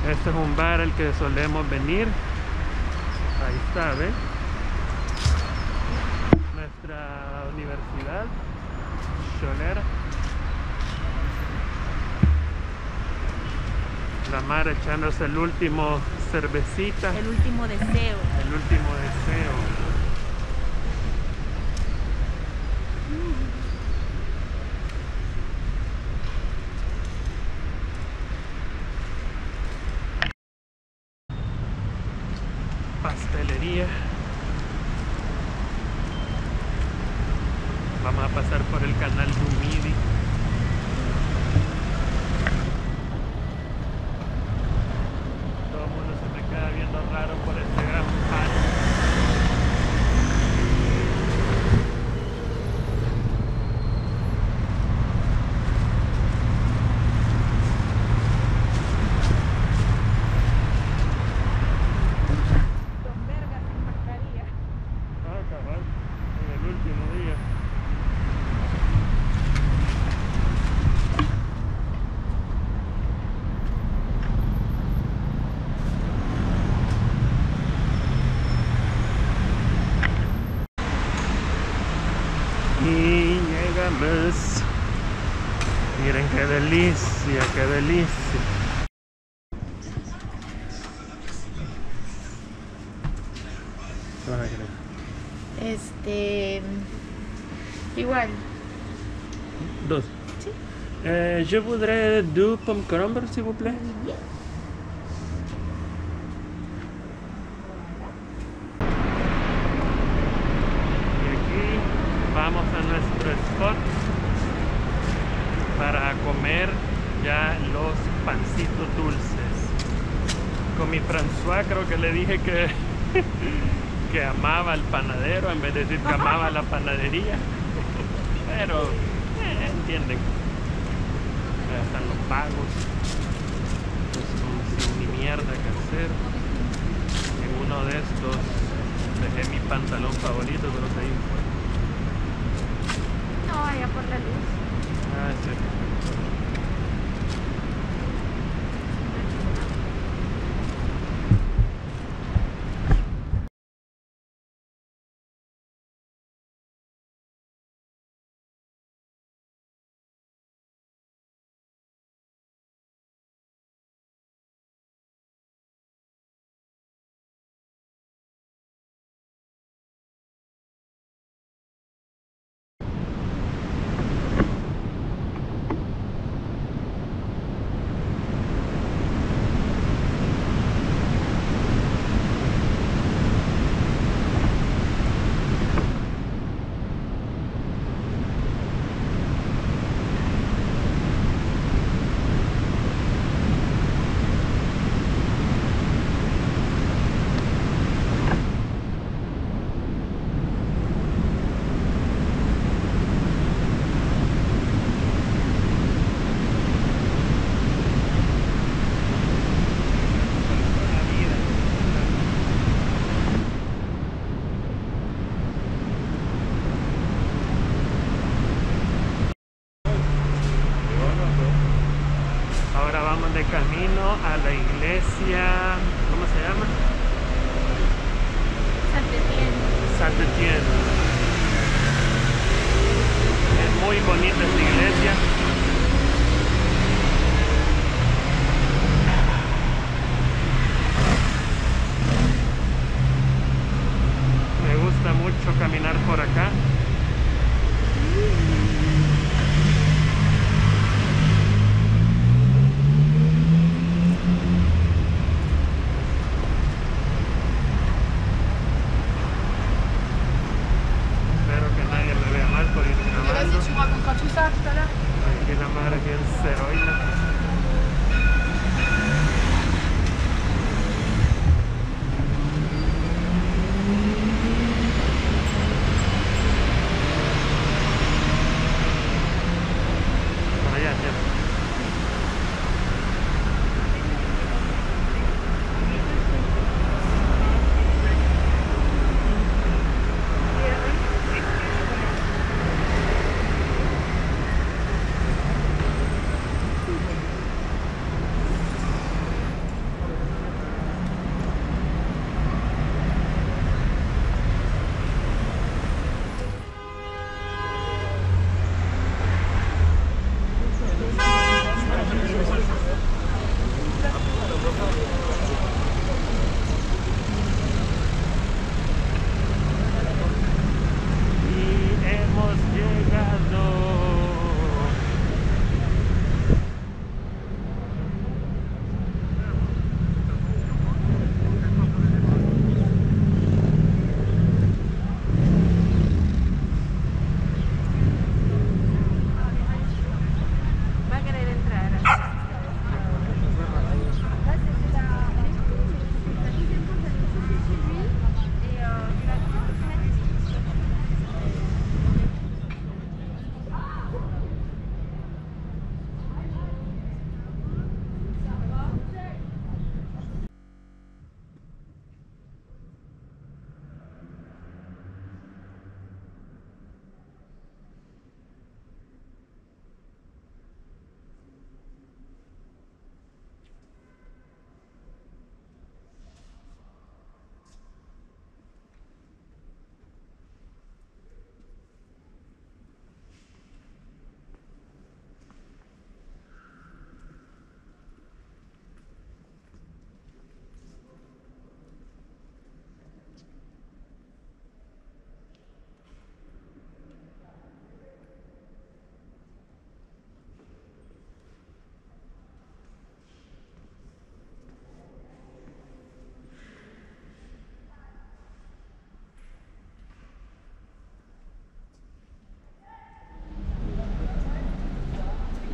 Este es un bar al que solemos venir. Ahí está, ¿ven? Nuestra universidad Xolera. La mar echándose el último cervecita. El último deseo. El último deseo. Pastelería. Vamos a pasar por el canal Rumidi. Todo el mundo se me queda viendo raro por este gran pan. Don Verga sin mascarilla. Ah, cabal, en el último día. Y llegamos. Miren qué delicia, qué delicia. ¿Qué vas a querer? Igual. Dos. Sí. Je voudrais deux pommes crumbles, s'il vous plaît. Y aquí vamos a nuestro spot para comer ya los pancitos dulces. Con mi François creo que le dije que, que amaba al panadero en vez de decir que amaba la panadería. Pero entienden. Ya están los pagos. Pues, sin ni mierda que hacer. En uno de estos dejé mi pantalón favorito, pero se ahí fue. No, allá por la luz. Ah, sí. Ahora vamos de camino a la iglesia, ¿cómo se llama? Saint-Étienne. Es muy bonita esta iglesia. Me gusta mucho caminar por acá. Espero que nadie me vea mal por ir grabando. Aquí la madre bien ceroina.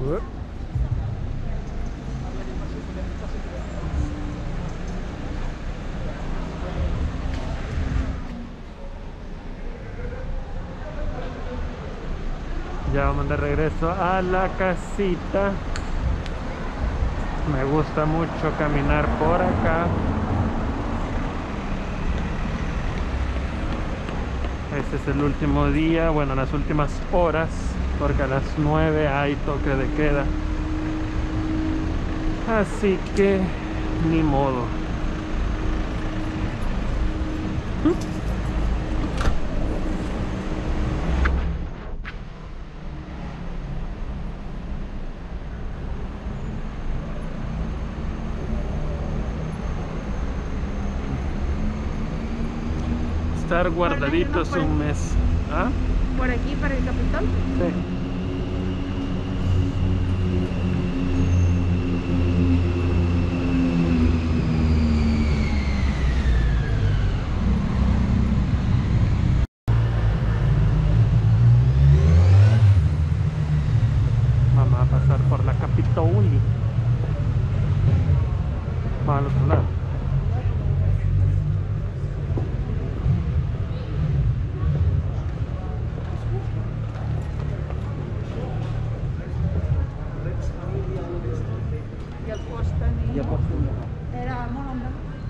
Ya vamos de regreso a la casita. Me gusta mucho caminar por acá. Este es el último día, bueno, las últimas horas, porque a las 9 hay toque de queda. Así que ni modo. Estar guardaditos un mes. ¿Ah? Por aquí, para el Capitol. Sí. Vamos a pasar por la Capitoli. Vamos al otro lado. Era Moronda.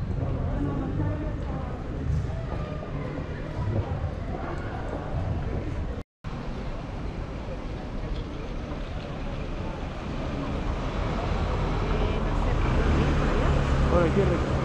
Por aquí, Rick.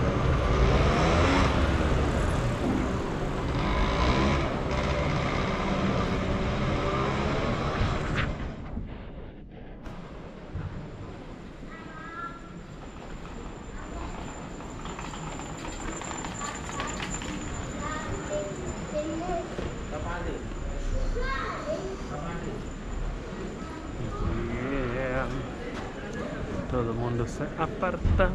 Yeah. Todo el mundo se aparta.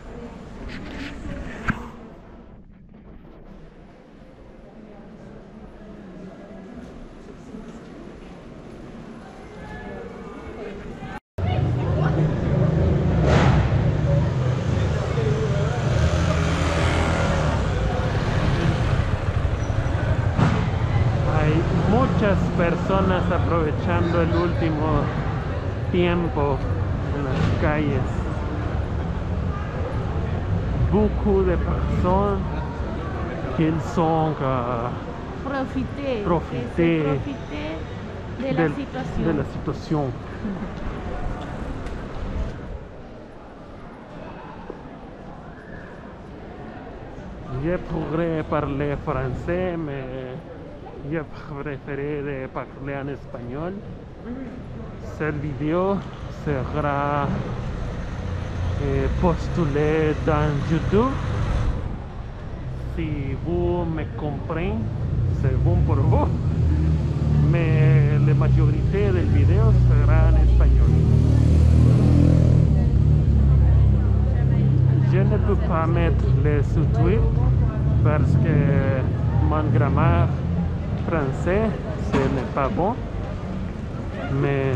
Hay muchas personas aprovechando el último tiempo en las calles. Beaucoup de personas qui sont Profité. Profité. Profité de la situación. de la situación. Je pourrais parler français, mais je préférerais parler en espagnol. Cette vidéo sera postulée dans YouTube. Si vous me comprenez, c'est bon pour vous. Mais la majorité des vidéos sera en espagnol. Je ne peux pas mettre les sous-titres parce que mon grammaire français ce n'est pas bon, mais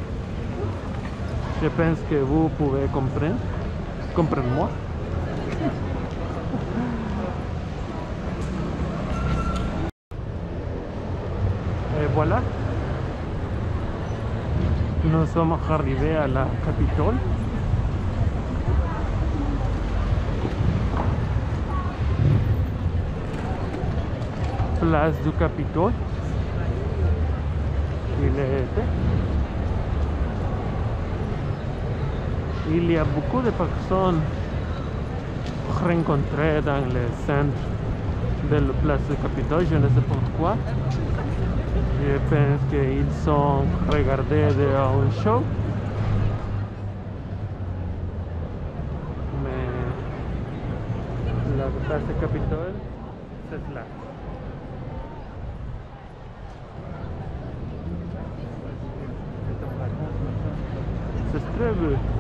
je pense que vous pouvez comprendre moi. Et voilà, nous sommes arrivés à la Capitole. Place du Capitole. Il y a beaucoup de personnes rencontrées dans le centre de la place du Capitole, je ne sais pourquoi. Je pense qu'ils sont regardés un show. Mais la place du Capitole, c'est là. C'est très beau.